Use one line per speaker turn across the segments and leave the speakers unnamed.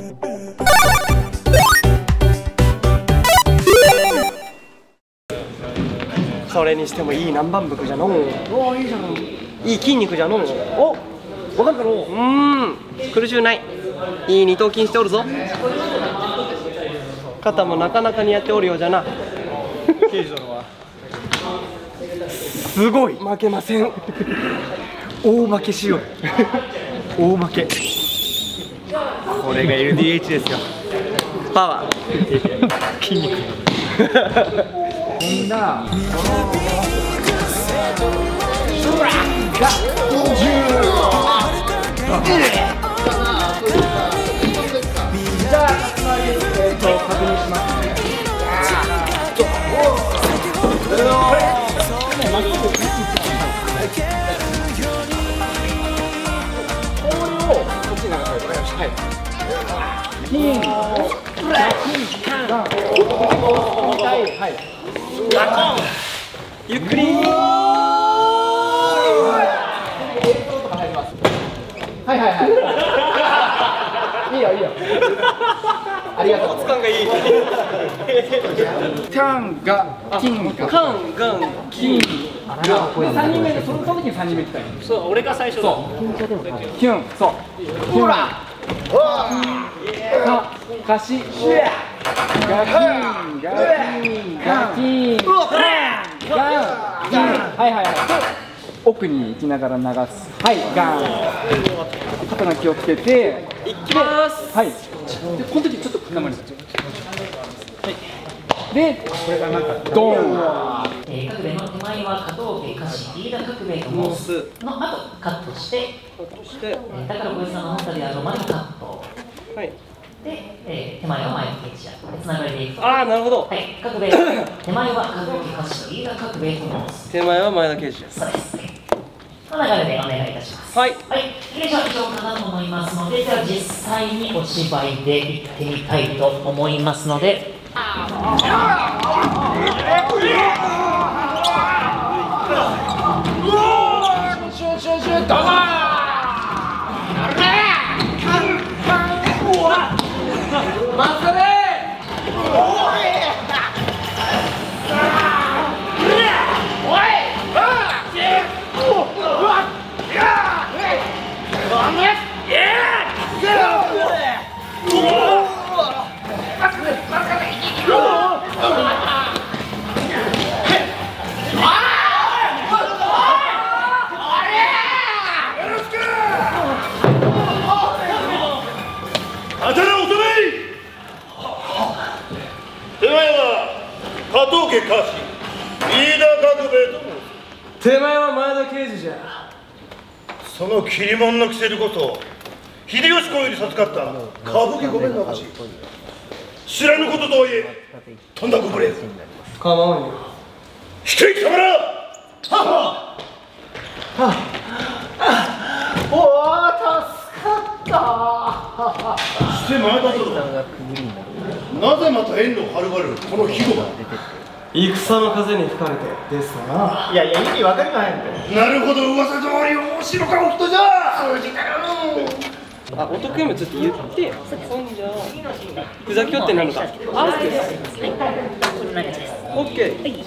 それにしてもいい南蛮服じゃのう。おお、いいじゃん。いい筋肉じゃのう。お、わかるかのう。苦しゅうない。いい二頭筋しておるぞ。肩もなかなかにやっておるようじゃな。
刑事殿は
すごい。負けません。
大負けしよう。大負け。これが LDH ですよ。
パワー。
筋肉。こんな。じゃあ、確認します。
ゆっくり。
はいはいはい。いいよいいよ。ありがとう。
感がいい。
タンが金が
カンガン金。
3人目でその時に3人目来たよ。
そう、俺が最初だ。
キュン、そう。ほら。かし。ガキンガキンガン。はいはいはい。奥に行きながら流す。はい、ガン。刀気をつけて。
いきます。
はい。で、この時ちょっと生に。で、これがなんかドーン。
各兵の手前は加藤家菓子リーダー各兵と申すの後カットして、だから小石さんの中であるまでカット。
はい。
で、手前は前の刑事やつながりでいくと。
ああ、なるほど。
はい、各兵手前は加藤家菓子リーダー各兵と申す。
手前は前田刑事です。
そうです。の流れでお願いいたします。
はい。
はい、以上かなと思いますので、では実際にお芝居で行ってみたいと思いますので。
手前は前田刑事じゃ。
その切り者のくせるこそ秀吉公より授かった歌舞伎御免の証。知らぬこととはいえとんだご無礼。
構わんよ。
引け貴様ら。
おお、助かった。
して前田殿、なぜまた遠路はるばるこの肥後が。
戦の風に吹かれてですな。
いやいや、意味わかりまへんて。
なるほど、噂通り面白かお人じゃ。
通じたよ。
あ、お得意もちょっと言ってよ。そんじゃふざけよってなのか。あ、オッケーです。オッケー。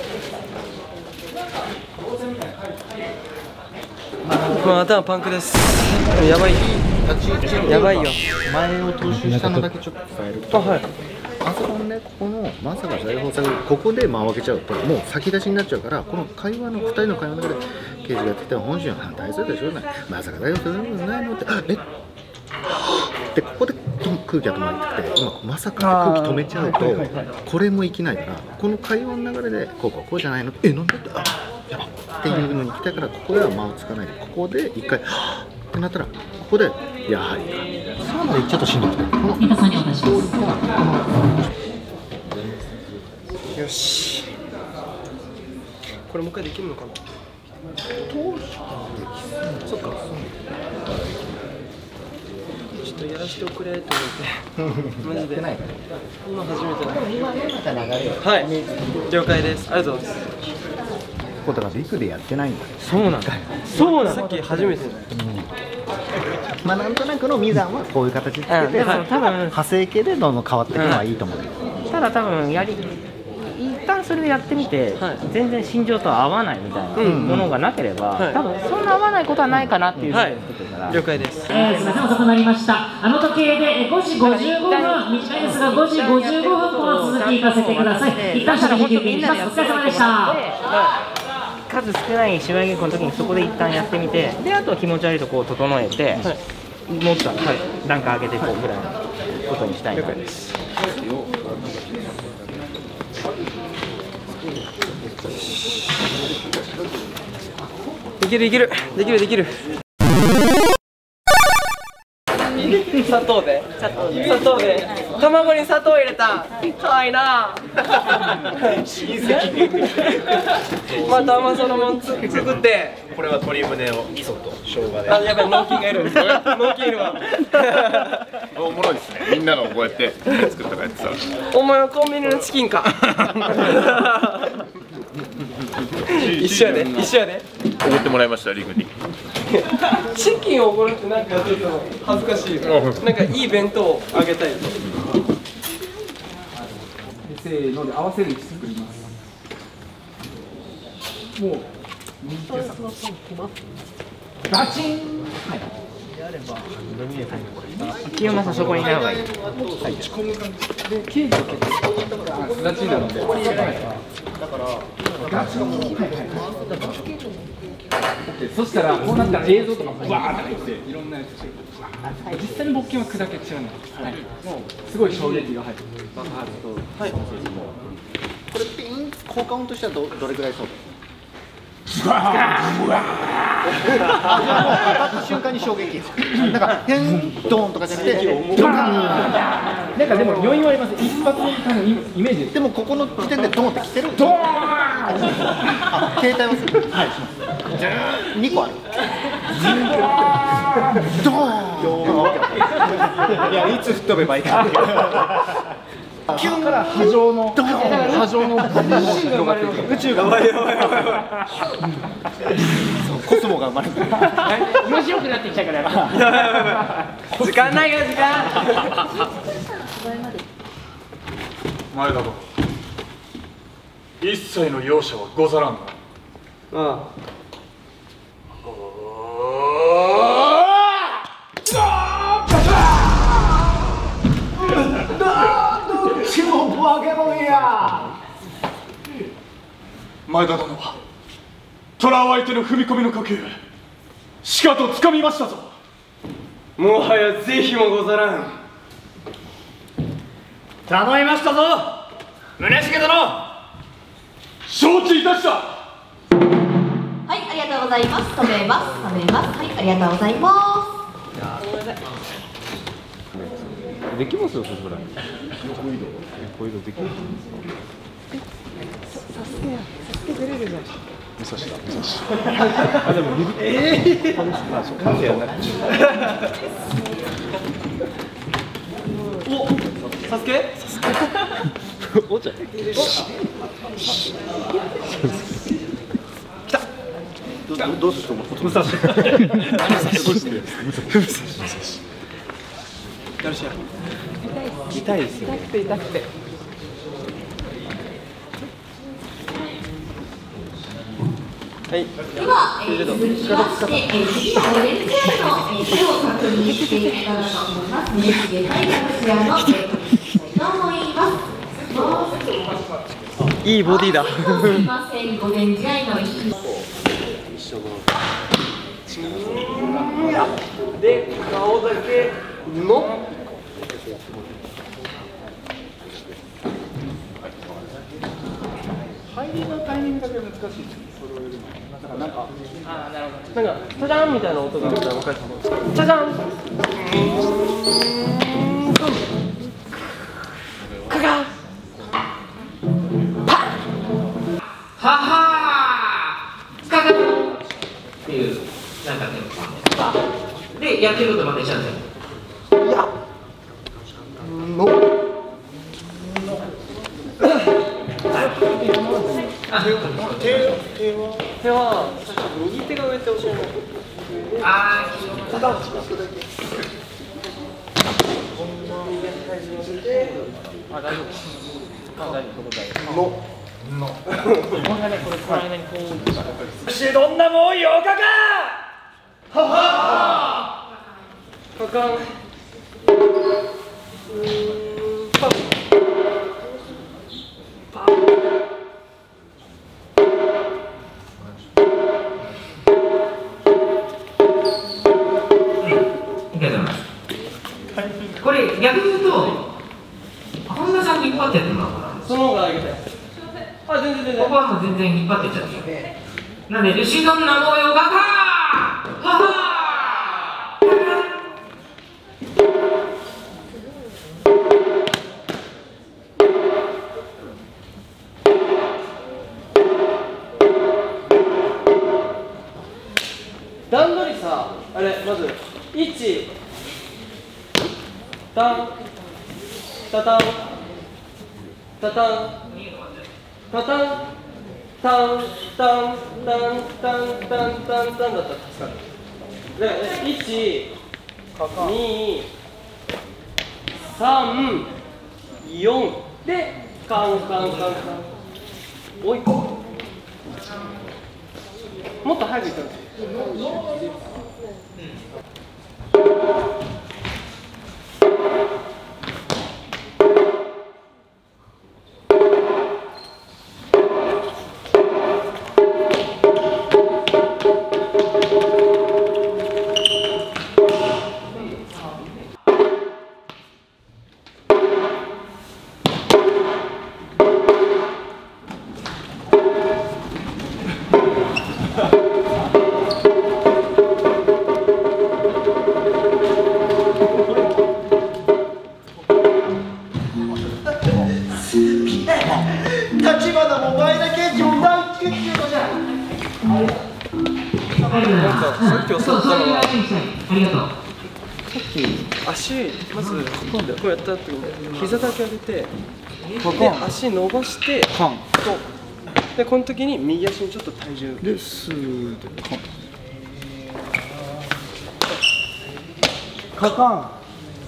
まあ、頭パンクです。やばい。やばいよ。
前を踏襲したのだけちょっと伝えると。
あ、はい。
あそこのね、ここのまさか財宝作、ここで間を開けちゃうともう先出しになっちゃうから、この会話の2人の会話の中で刑事がやってきた本心は反対するでしょうね。まさか財宝作ないのって、でここで空気が止まりたくて、今まさか空気止めちゃうとこれも生きないから、この会話の流れでこうじゃないのって、なんだって、やばっていうのに行きたいから、ここでは間をつかないで、ここで一回ってなったら、ここでやはりか3まで行っちゃうとしんどくて、この
三田さんにお願いします。
よし。これもう一回できるのかな。そっか。ちょっとやらせておくれと思って。マジで。今初めてだ。はい。了解です。ありがとうございます。
ここだから陸でやってないんだよ。
そうなんだ。そうなんだ。さっき初めて。
まあなんとなくのミザンはこういう形でつけて、
でも多分
派生系でどんどん変わっていくのはいいと思う。
ただ多分一旦それでやってみて、全然心情と合わないみたいなものがなければ、多分そんな合わないことはないかなっていうふうに作ってるから。
了解です。
すみません、遅くなりました。時計で5時55分、短いですが5時55分この続き行かせてください。一旦写真休憩にします。お疲れ様でした。
数少ない芝居稽古の時にそこで一旦やってみて、であとは気持ち悪いとこを整えて、もっと段階上げていこうぐらいのことにしたいな。
できるできるできるできる。砂糖で卵に砂糖入れた。かわいいな。親戚。また甘そうなもん作って。
これは鶏胸を味噌と生姜で。
あ、やばい、脳筋がいる。脳筋いるわ。
おもろいですね。みんなのこうやって作ったやつさ。
お前はコンビニのチキンか。一緒やで、一緒やで。
おごってもらいました、リグに。
チキンをおごるってなんかちょっと恥ずかしいよ。なんかいい弁当をあげたいと。
せーので合わせる位置作ります。もう右手さガチン。はい。清正そこにいない方がいい。落ち込む感じ。でケーキを結構ガチンなので。だからガチン。そしたらこうなったら映像とかバーッと入っていろんなやつして実際に勃起は砕けちゃうので、もうすごい衝撃が入る。
はい。これピン効果音としてはどれぐらいそう？当たった瞬間に衝撃。なんかヘンドーンとかじゃなくてドカーン。
なんかでも余韻はあります。一発のイメージ。
でもここの時点でドーンって来てる。
ドーン。
あ、携帯はする。はい。2個ある。ドーン。いや、いつ吹っ飛べばいいか。キュンから波状の宇宙が生まれる。コスモが生まれる。
面白くなってきたから。
時間ないよ、時間。
前田殿、一切の容赦はござらんな。
あ
前田殿は虎相手の踏み込みの呼吸しかと掴みましたぞ。
もはや是非もござらん。
頼みましたぞ、宗重殿。
承知いたした。
はい、ありがとうございます。食べます。はい、ありがとうございます。
できますよ、それぐらい。横移動できる。サスケ出れるじゃん。武蔵だ、武蔵。あ、でも指。あ、そこまでやらなくて。
お、サスケ？
おちゃん。
どうするの？
武蔵。よろしい。痛いですよ。痛くて。はい。
では、続きまして、次のオレンジアの手を確認していただきます。宗重対策者の確認したいと思います。
いいボディだ。
すみません、オレンジアイの一緒
で、顔だけの。
入りのタイミングだけ難しい。なんか、
なんか、チャジャンみたいな音があるから分かる。チャジャン。カカ。パッ。
ははー。カカっていうなんかね。でやってることまで一緒なんですよ。
いや。の。手は右手が上って教えない。
ああ、
しどんなもんよかかははかかんパパ
これ逆に言うと本田さんに引っ張ってやってもらおうかな。
その方がいいです。あ、全然
ここはもう全然引っ張ってっちゃって。なんで、ルシドンな模様がかーはは
段取りさ、あれ、まず1タンタタンタタンタタンタンタンタンタンタンタンタンだったら助かる。で、1、2、3、4でカンカンカンカン。おい。もっと早くいったら。
立花も前田健二も大好きっていうのじゃん。
さっき教わったのは
ありがとう。
足まずこうやった後に膝だけ上げてで足伸ばして
カン
でこの時に右足にちょっと体重
でスーでカンカカン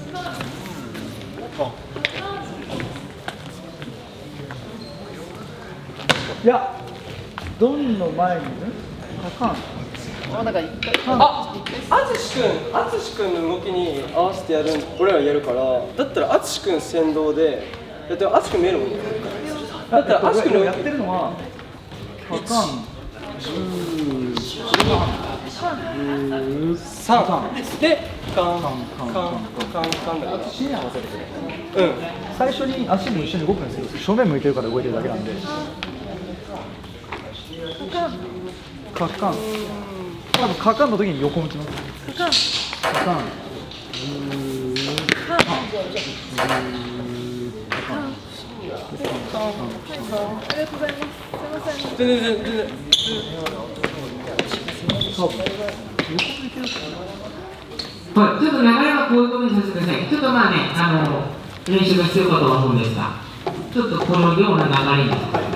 いやドンの前にねカカン
淳君の動きに合わせて俺らやるからだったら淳君先導でだって淳君見えるもんねだったら淳君の
やってるのはカカン
3でカンカンカンカンカンだから
足に合わせて
うん
最初に足も一緒に動くんですよ正面向いてるから動いてるだけなんでカカン多分カカンの時に横向きますカカンカカン
全然
はい、ちょっと流れはこういうことにさせてください。ちょっとまあね、練習が必要かとは思うんですが、ちょっとこのような流れに。